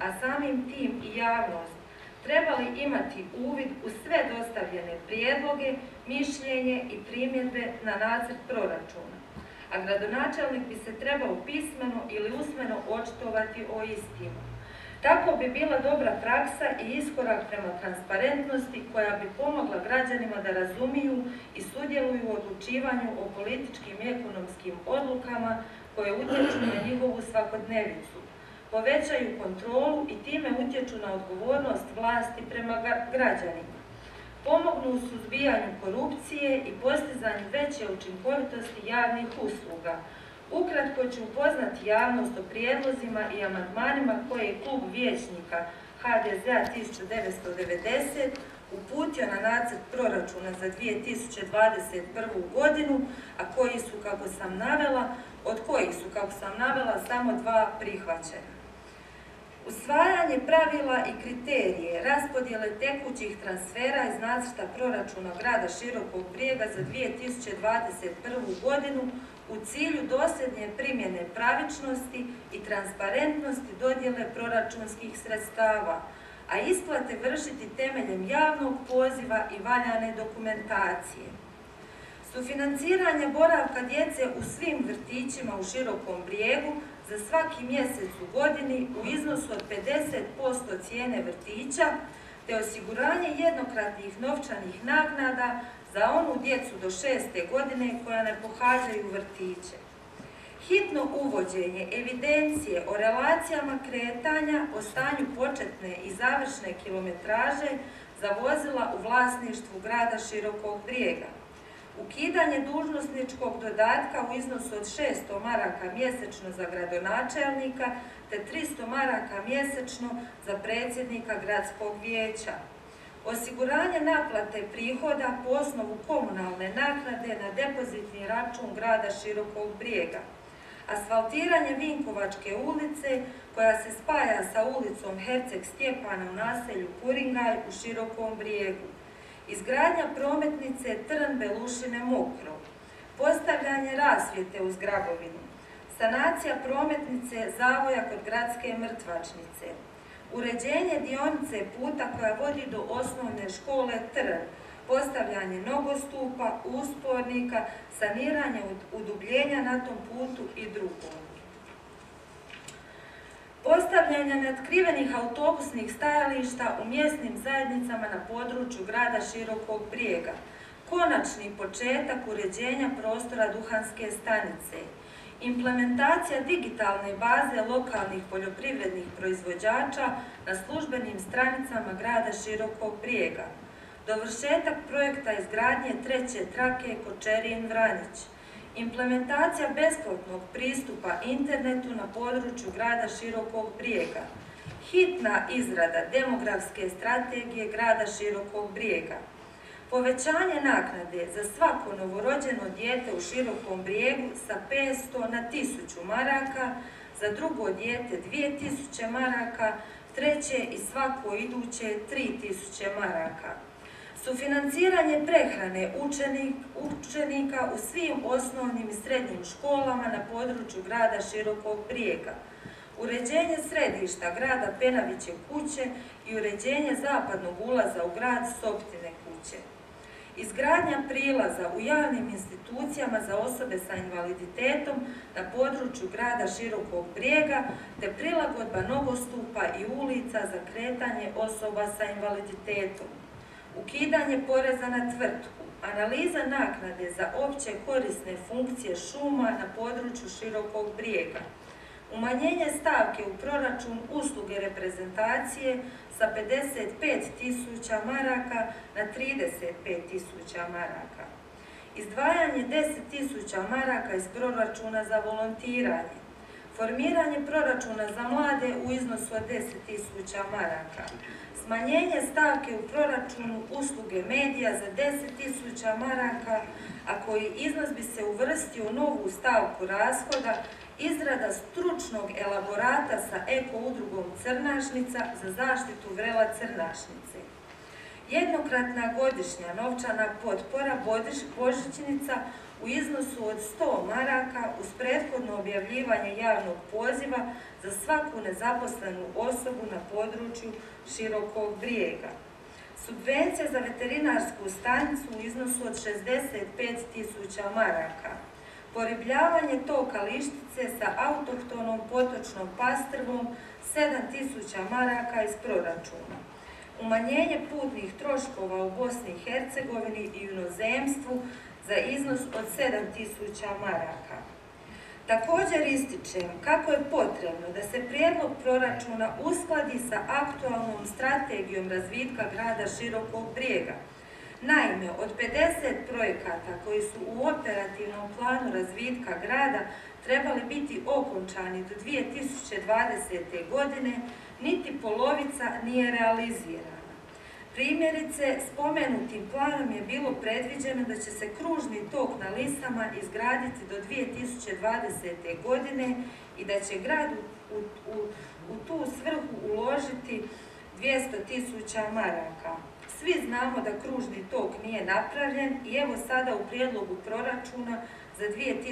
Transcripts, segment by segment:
a samim tim i javnost, trebali imati uvid u sve dostavljene prijedloge, mišljenje i primjedbe na nacrt proračuna, a gradonačelnik bi se trebao pismeno ili usmeno očitovati o istima. Tako bi bila dobra praksa i iskorak prema transparentnosti koja bi pomogla građanima da razumiju i sudjeluju u odlučivanju o političkim i ekonomskim odlukama koje utječu na njihovu svakodnevicu, povećaju kontrolu i time utječu na odgovornost vlasti prema građanima, pomognu u suzbijanju korupcije i postizanju veće učinkovitosti javnih usluga. Ukratko ću upoznati javnost o prijedlozima i amandmanima koje je klub vijećnika HDZ-a 1990 uputio na nacrt proračuna za 2021. godinu, a koji su, od kojih su, kako sam navela, samo 2 prihvaćena. Usvajanje pravila i kriterije raspodjele tekućih transfera iz nacrta proračuna grada Širokog Brijega za 2021. godinu u cilju dosljednje primjene pravičnosti i transparentnosti dodjele proračunskih sredstava, a isplate vršiti temeljem javnog poziva i valjane dokumentacije. Sufinanciranje boravka djece u svim vrtićima u Širokom Brijegu za svaki mjesec u godini u iznosu od 50% cijene vrtića, te osiguranje jednokratnih novčanih naknada za onu djecu do 6. godine koja ne pohađaju vrtiće. Hitno uvođenje evidencije o relacijama kretanja, o stanju početne i završne kilometraže za vozila u vlasništvu grada Širokog Brijega. Ukidanje dužnosničkog dodatka u iznosu od 600 maraka mjesečno za gradonačelnika te 300 maraka mjesečno za predsjednika gradskog vijeća. Osiguranje naplate prihoda po osnovu komunalne naknade na depozitni račun grada Širokog Brijega. Asfaltiranje Vinkovačke ulice koja se spaja sa ulicom Herceg Stjepana u naselju Puringaj u Širokom Brijegu. Izgradnja prometnice Trn-Belušine-Mokro, postavljanje rasvjete uz Grabovinu, sanacija prometnice Zavoja kod gradske mrtvačnice, uređenje dionice puta koja vodi do osnovne škole Trn, postavljanje nogostupa, uspornika, saniranje udubljenja na tom putu i drugo. Postavljanje neotkrivenih autobusnih stajališta u mjesnim zajednicama na području grada Širokog Brijega. Konačni početak uređenja prostora duhanske stanice. Implementacija digitalne baze lokalnih poljoprivrednih proizvođača na službenim stranicama grada Širokog Brijega. Dovršetak projekta izgradnje 3. trake Kočerin-Vranjić. Implementacija besplatnog pristupa internetu na području grada Širokog Brijega. Hitna izrada demografske strategije grada Širokog Brijega. Povećanje naknade za svako novorođeno dijete u Širokom Brijegu sa 500 na 1000 maraka, za drugo dijete 2000 maraka, treće i svako iduće 3000 maraka. Sufinanciranje prehrane učenika u svim osnovnim i srednjim školama na području grada Širokog Brijega. Uređenje središta grada Penaviće kuće i uređenje zapadnog ulaza u grad Soptine kuće. Izgradnja prilaza u javnim institucijama za osobe sa invaliditetom na području grada Širokog Brijega te prilagodba nogostupa i ulica za kretanje osoba sa invaliditetom. Ukidanje poreza na tvrtku, analiza naknade za opće korisne funkcije šuma na području Širokog Brijega, umanjenje stavke u proračun usluge reprezentacije sa 55.000 maraka na 35.000 maraka, izdvajanje 10.000 maraka iz proračuna za volontiranje, formiranje proračuna za mlade u iznosu od 10.000 maraka, smanjenje stavke u proračunu usluge medija za 10.000 maraka, a koji iznos bi se uvrstio u novu stavku rashoda, izrada stručnog elaborata sa eko udrugom Crnašnica za zaštitu vrela Crnašnice. Jednokratna godišnja novčana potpora božićnica u iznosu od 100 maraka uz prethodno objavljivanje javnog poziva za svaku nezaposlenu osobu na području Širokog Brijega. Subvencija za veterinarsku stanicu u iznosu od 65.000 maraka. Poribljavanje toka Lištice sa autohtonom potočnom pastrvom 7.000 maraka iz proračuna. Umanjenje putnih troškova u Bosni i Hercegovini i inozemstvu za iznos od 7.000 maraka. Također ističem kako je potrebno da se prijedlog proračuna uskladi sa aktualnom strategijom razvitka grada Širokog Brijega. Naime, od 50 projekata koji su u operativnom planu razvitka grada trebali biti okončani do 2020. godine, niti polovica nije realizirana. Primjerice, spomenutim planom je bilo predviđeno da će se kružni tok na Lisama izgraditi do 2020. godine i da će grad u tu svrhu uložiti 200.000 maraka. Svi znamo da kružni tok nije napravljen i evo sada u prijedlogu proračuna za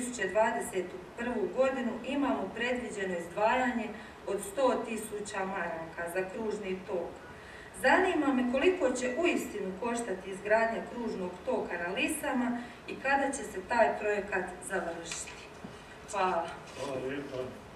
2021. godinu imamo predviđeno izdvajanje od 100.000 maraka za kružni tok. Zanima me koliko će uistinu koštati izgradnja kružnog toka na Lisama i kada će se taj projekat završiti. Hvala. Hvala lijepa.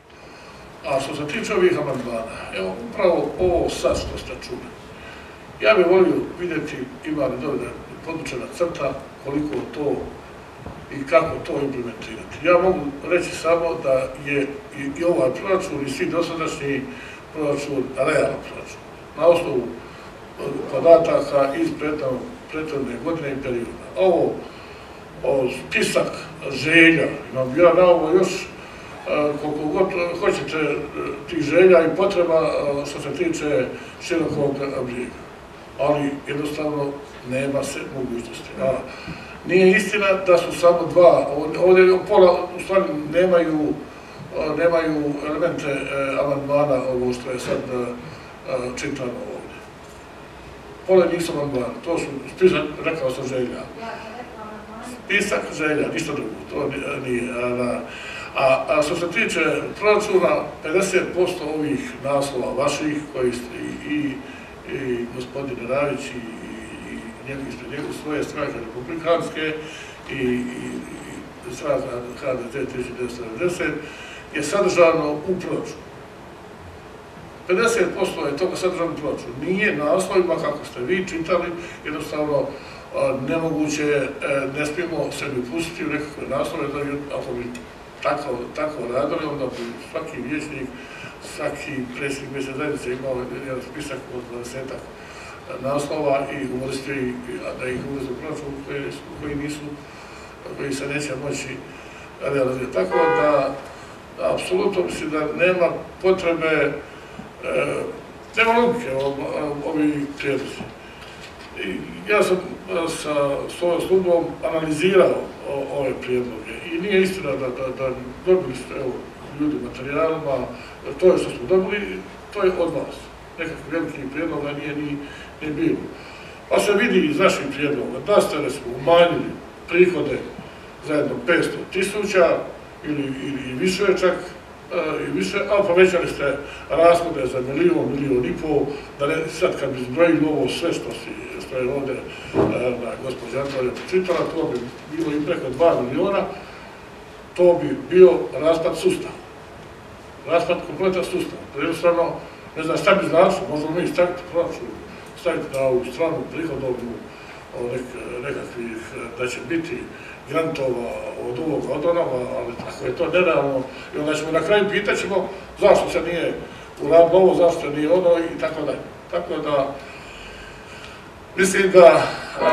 A što se tiče ovih amandmana, evo upravo ovo sad što ste čuli, ja bih volio vidjeti ima li dovoljno podvučena crta koliko to i kako to implementirati. Ja mogu reći samo da je i ovaj proračun i svi dosadašnji proračun realan proračun. Na osnovu podataka iz prethodne godine i perioda. Ovo spisak želja, imam ja na ovo još koliko god hoćete tih želja i potreba što se tiče Širokog Brijega. Ali jednostavno nema se mogućnosti. Nije istina da su samo dva, ovdje pola u stvari nemaju elemente amandmana ovo što je sad čitano ovdje. Pola nisu amandmana, to su spisak, rekao sam, želja. Spisak želja, ništa drugo, to nije. A što se tiče proračuna, 50% ovih naslova vaših, koji ste i gospodin Ravić i ispred svoje stranke republikanske i stranka HDZ 1990 je sadržano u proračunu. 50% je toga sadržano u proračunu. Nije naslovima, kako ste vi čitali, jednostavno nemoguće je, ne smijemo se mi upustiti u nekakve naslove, ako bi tako radili, onda bi svaki vijećnik, svaki predsjednik mjesne zajednice imao jedan spisak od 20-ak naslova i uvrstio da ih uveze u proračun koji se neće moći realizirati. Tako da, apsolutno mislim da nema potrebe, nema logike ovi prijedlozi. Ja sam sa svojom službom analizirao ove prijedloge i nije istina da dobili ste ljudi materijalima, to je što smo dobili, to je od vas. Nekakvih velikih prijedloga nije ni bilo. Pa se vidi iz naših prijedloga da ste umanjili prihode za jedno 500.000 ili više čak, a povećali ste rashode za milion i pol, da ne sad kad bi zbrojili ovo sve što je ovdje gospođa Antonija pročitala, to bi bilo i preko 2 miliona, to bi bio raspad sustava. Raspad kompletan sustava. Jednostavno, ne znam šta bi značilo, možemo mi staviti proračun, staviti na ovu stranu prihodovnu nekakvih, da će biti grantova od ovoga, od onoga, ali tako je to nerealno. I onda ćemo na kraju pitat ćemo zašto se nije uradilo ovo, zašto nije ono i tako dalje. Tako da, mislim da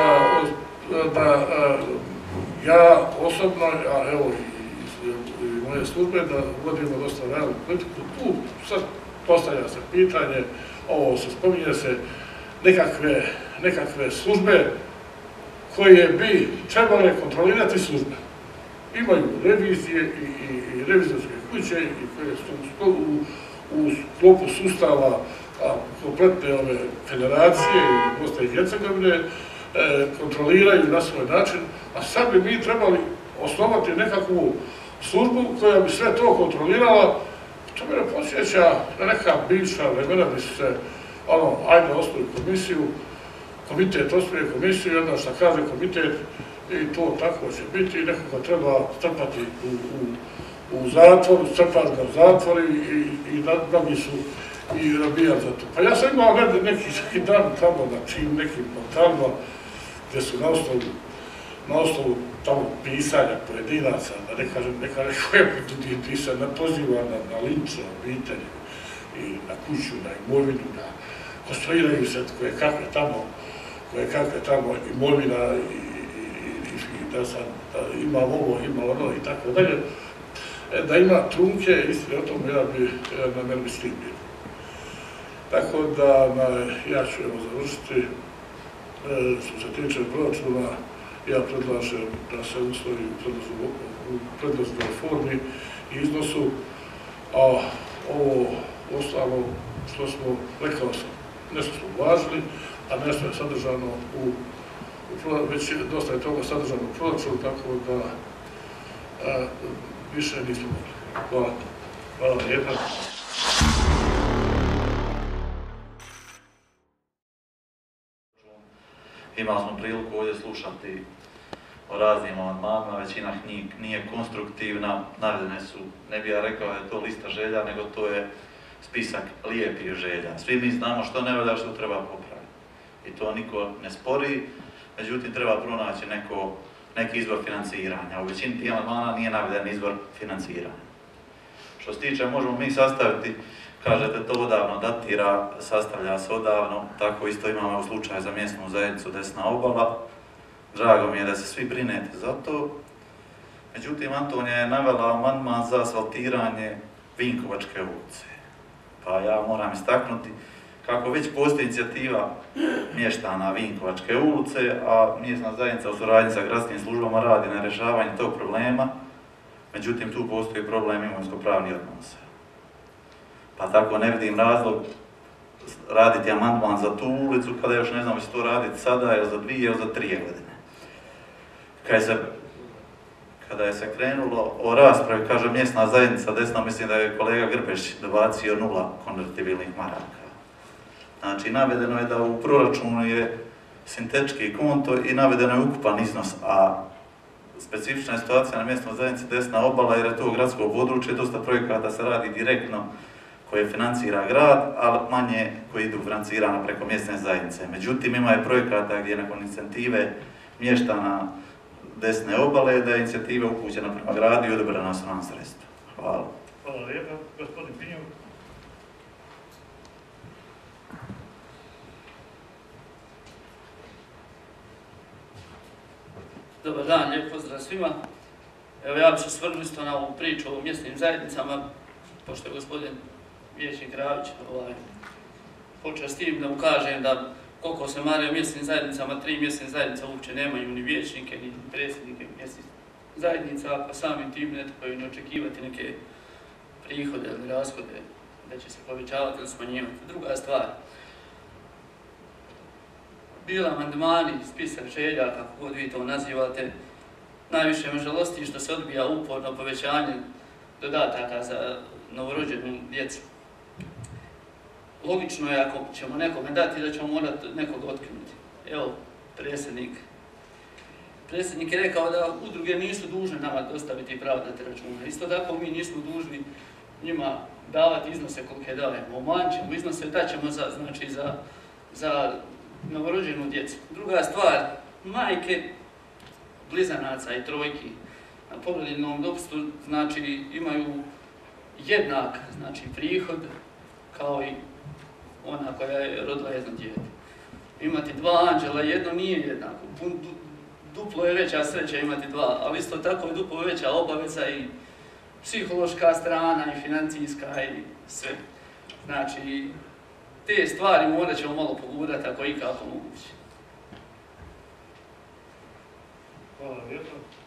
ja osobno, a evo i moje službe, da vodimo dosta realnu politiku. Tu sad postavlja se pitanje, ovo se spominje se, nekakve službe koje bi trebale kontrolirati službe. Imaju revizije i revizorske kuće i koje su u sklopu sustava kompletne ove federacije i Bosne i Hercegovine kontroliraju na svoj način, a sad bi mi trebali osnovati nekakvu službu koja bi sve to kontrolirala. To me podsjeća na neka bivša vremena bi se, ajde osnovi komisiju, komitet osnovi komisiju i onda šta kaže komitet i to tako će biti i nekoga treba strpati u zatvor, strpati ga u zatvor i mnogi su i nabijali za to. Pa ja sam imao neki dan tamo na čim nekim portalima gdje su na osnovu tamo pisanja pojedinaca, da ne kažem neka ti se ne poziva na linče, obitelji i na kuću, na imovinu, da konstruiraju se koje kakve tamo imovina i da sam ima ovo, ima ono i tako dalje. Da ima trunke, istine o tome na mene bi stim bio. Tako da ja ću završiti. Što se tiče proračuna, ja predlažem da se usvoji u predloženoj formi i iznosu, a ovo ostalo što smo, rekao sam, nešto smo uvažili, a nešto je sadržano već dosta je toga sadržano u proračunu, tako da više nismo mogli. Hvala. Hvala lijepa. Imali smo priliku ovdje slušati o raznim amandmanima, većina njih nije konstruktivna, navedene su, ne bih ja rekao da je to lista želja, nego to je spisak lijepih želja. Svi mi znamo što ne valja, što treba popraviti. I to niko ne spori, međutim treba pronaći neki izvor financiranja. U većini tih amandmana nije naveden izvor financiranja. Što se tiče, možemo mi sastaviti, kažete to odavno datira, sastavlja se odavno, tako isto imamo u slučaju za mjesnu zajednicu Desna obala. Drago mi je da se svi brinete za to. Međutim, Antonija je navela amandman za asfaltiranje Vinkovačke ulice. Pa ja moram istaknuti kako već postoji inicijativa mještana Vinkovačke ulice, a mjesna zajednica u suradnji sa gradskim službama radi na rješavanju tog problema. Međutim, tu postoji problem imovinsko-pravnih odnosa. Pa tako ne vidim razlog raditi amandman za tu ulicu kada još ne znamo će to raditi sada, ili za 2 ili za 3 godine. Kada je se krenulo o raspravi, kaže mjesna zajednica Desna, mislim da je kolega Grpeš dobacio 0 konvertibilnih maraka. Znači, navedeno je da u proračunu je sintetički konto i navedeno je ukupan iznos, a specifična je situacija na mjesnoj zajednici Desna obala jer je to gradsko područje, dosta projekata se radi direktno koje financira grad, ali manje koji idu financirano preko mjesne zajednice. Međutim, ima je projekata gdje nakon inicijative mještana Desne obale, da je inicijativa upućena prema gradu i odobrena su nam sredstva. Hvala. Hvala lijepa. Gospodin Pinjov. Dobar dan, lijep pozdrav svima. Evo ja bih se osvrnuo isto na ovu priču o mjesnim zajednicama, pošto je gospodin vijećnik Ravić počeo s tim da ukažem da koliko se mare o mjesnim zajednicama, 3 mjesne zajednice uopće nemaju ni vijećnike, ni predsjednike mjesnih zajednica, pa samim tim ne trebaju ni očekivati neke prihode ili rashode da će se povećavati ili smanjivati. Druga stvar, bila amandmani, spisak želja, kako god vi to nazivate, najviše me žalosti što se odbija uporno povećanje dodataka za novorođenu djecu. Logično je ako ćemo nekome dati da ćemo morati nekog otkinuti. Evo, predsjednik je rekao da udruge nisu dužne nama dostaviti i pravdati račune. Isto tako mi nismo dužni njima davati iznose kolike dajemo. Umanjit ćemo iznose, daćemo za novorođenu djecu. Druga stvar, majke blizanaca i trojki na porodiljnom dopustu imaju jednak prihod kao i ona koja je rodila jedno dijete. Imati 2 anđela, jedno nije jednako. Duplo je veća sreća imati 2, ali isto tako je duplo veća obaveza i psihološka strana i financijska i sve. Znači, te stvari morat ćemo malo pogurati ako ikako moguće. Hvala lijepo.